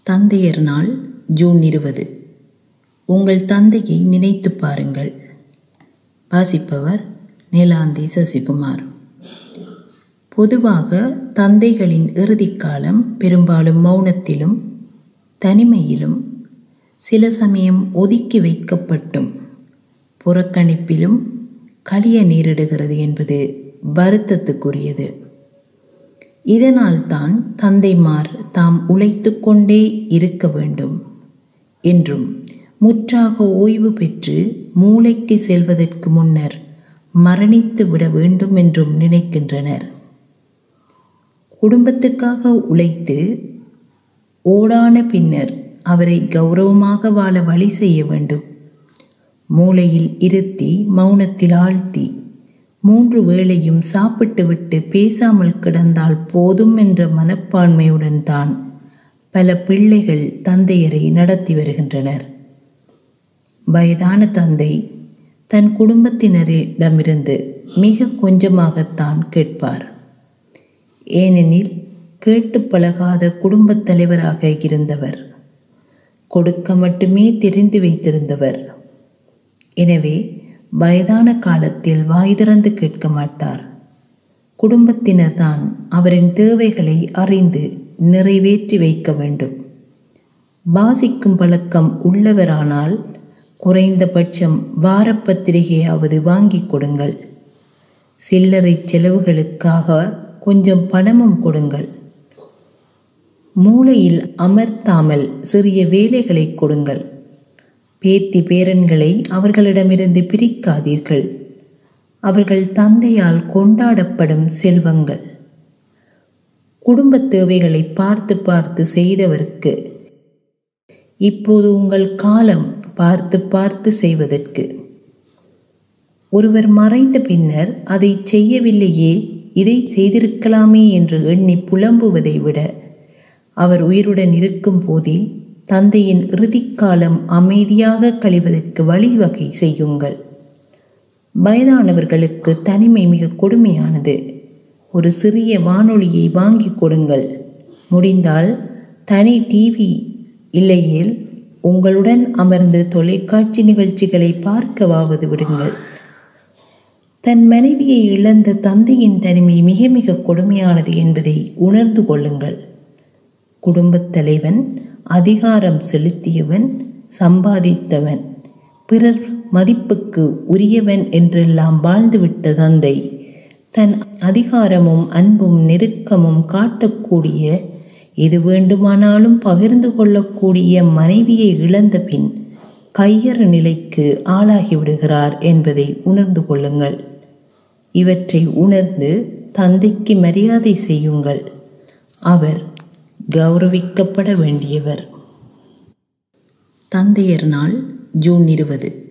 தந்தையர் நாள் ஜூன் 20. உங்கள் தந்தையை நினைத்து பாருங்கள். வாசிப்பவர் நீலாந்தி சசிகுமார். பொதுவாக தந்தைகளின் இறுதிக்காலம் பெரும்பாலும் மௌனத்திலும் தனிமையிலும் சில சமயம் ஒதுக்கி வைக்கப்பட்டும் புறக்கணிப்பிலும் கழிய நேரிடுகிறது என்பது வருத்தத்துக்குரியது. இதனால்தான் தந்தைமார் தாம் உழைத்து கொண்டே இருக்க வேண்டும் என்றும் முற்றாக ஓய்வு பெற்று மூளைக்கு செல்வதற்கு முன்னர் மரணித்து விட வேண்டும் என்றும் நினைக்கின்றனர். குடும்பத்துக்காக உழைத்து ஓடான பின்னர் அவரை கௌரவமாக வாழ வழி செய்ய வேண்டும். மூளையில் இருத்தி மௌனத்தில் ஆழ்த்தி 3 வேளையும் சாப்பிட்டுவிட்டு பேசாமல் கிடந்தால் போதும் என்ற மனப்பான்மையுடன் தான் பல பிள்ளைகள் தந்தையரை நடத்தி வருகின்றனர். வயதான தந்தை தன் குடும்பத்தினரிடமிருந்து மிக கொஞ்சமாகத்தான் கேட்பார். ஏனெனில் கேட்டு பழகாத குடும்பத் தலைவராக இருந்தவர், கொடுக்க மட்டுமே தெரிந்து வைத்திருந்தவர். எனவே வயதான காலத்தில் வாய் திறந்து கேட்க மாட்டார். குடும்பத்தினர் தான் அவரின் தேவைகளை அறிந்து நிறைவேற்றி வைக்க வேண்டும். வாசிக்கும் பழக்கம் உள்ளவரானால் குறைந்தபட்சம் வாரப்பத்திரிகையாவது வாங்கி கொடுங்கள். சில்லறை செலவுகளுக்காக கொஞ்சம் பணமும் கொடுங்கள். மூளையில் அமர்த்தாமல் சிறிய வேலைகளை கொடுங்கள். பேத்தி பேரன்களை அவர்களிடமிருந்து பிரிக்காதீர்கள். அவர்கள் தந்தையால் கொண்டாடப்படும் செல்வங்கள். குடும்ப தேவைகளை பார்த்து பார்த்து செய்தவருக்கு இப்போது உங்கள் காலம் பார்த்து பார்த்து செய்வதற்கு. ஒருவர் மறைந்த பின்னர் அதை செய்யவில்லையே, இதை செய்திருக்கலாமே என்று எண்ணி புலம்புவதை விட அவர் உயிருடன் இருக்கும் போதே தந்தையின் இறுதிக்காலம் அமைதியாக கழிவதற்கு வழிவகை செய்யுங்கள். வயதானவர்களுக்கு தனிமை மிக கொடுமையானது. ஒரு சிறிய வானொலியை வாங்கி கொடுங்கள். முடிந்தால் தனி டிவி இல்லையேல் உங்களுடன் அமர்ந்து தொலைக்காட்சி நிகழ்ச்சிகளை பார்க்கவாவது விடுங்கள். தன் மனைவியை இழந்த தந்தையின் தனிமை மிக மிக கொடுமையானது என்பதை உணர்ந்து கொள்ளுங்கள். குடும்பத் தலைவன், அதிகாரம் செலுத்தியவன், சம்பாதித்தவன், பிறர் மதிப்புக்கு உரியவன் என்றெல்லாம் வாழ்ந்துவிட்ட தந்தை தன் அதிகாரமும் அன்பும் நெருக்கமும் காட்டக்கூடிய, எது வேண்டுமானாலும் பகிர்ந்து கொள்ளக்கூடிய மனைவியை இழந்த பின் கையறு நிலைக்கு ஆளாகிவிடுகிறார் என்பதை உணர்ந்து கொள்ளுங்கள். இவற்றை உணர்ந்து தந்தைக்கு மரியாதை செய்யுங்கள். அவர் கௌரவிக்கப்பட வேண்டியவர். தந்தையர் நாள் ஜூன் 20.